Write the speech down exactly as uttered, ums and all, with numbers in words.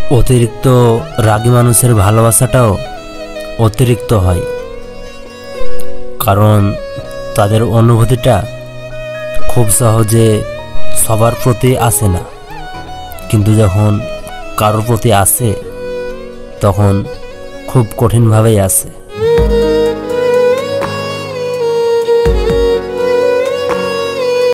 অতিরিক্ত রাগী মানুষের ভালোবাসাটাও অতিরিক্ত হয়, কারণ তাদের অনুভূতিটা খুব সহজে সবার প্রতি আসে না, কিন্তু যখন কারোর প্রতি আসে তখন খুব কঠিনভাবেই আসে।